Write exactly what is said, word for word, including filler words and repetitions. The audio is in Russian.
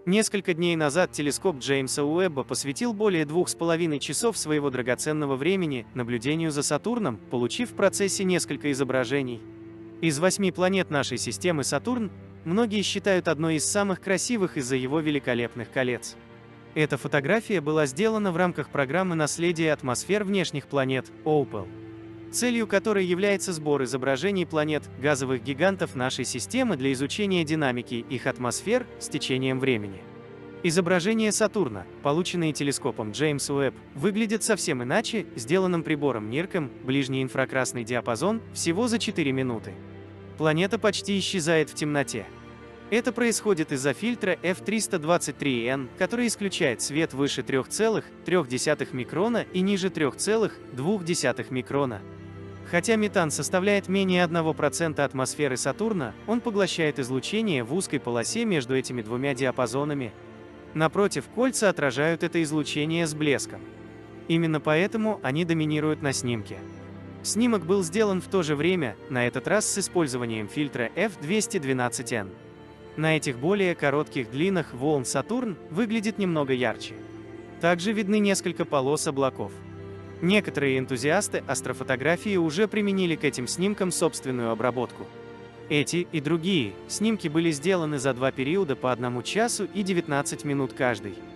Несколько дней назад телескоп Джеймса Уэбба посвятил более двух с половиной часов своего драгоценного времени наблюдению за Сатурном, получив в процессе несколько изображений. Из восьми планет нашей системы Сатурн многие считают одной из самых красивых из-за его великолепных колец. Эта фотография была сделана в рамках программы наследия атмосфер внешних планет (оупел), целью которой является сбор изображений планет, газовых гигантов нашей системы для изучения динамики их атмосфер с течением времени. Изображения Сатурна, полученные телескопом Джеймс Уэбб, выглядят совсем иначе, сделанным прибором нирком, ближний инфракрасный диапазон, всего за четыре минуты. Планета почти исчезает в темноте. Это происходит из-за фильтра эф триста двадцать три эн, который исключает свет выше трёх целых трёх десятых микрона и ниже трёх целых двух десятых микрона. Хотя метан составляет менее одного процента атмосферы Сатурна, он поглощает излучение в узкой полосе между этими двумя диапазонами. Напротив, кольца отражают это излучение с блеском. Именно поэтому они доминируют на снимке. Снимок был сделан в то же время, на этот раз с использованием фильтра эф двести двенадцать эн. На этих более коротких длинах волн Сатурн выглядит немного ярче. Также видны несколько полос облаков. Некоторые энтузиасты астрофотографии уже применили к этим снимкам собственную обработку. Эти и другие снимки были сделаны за два периода по одному часу и девятнадцать минут каждый.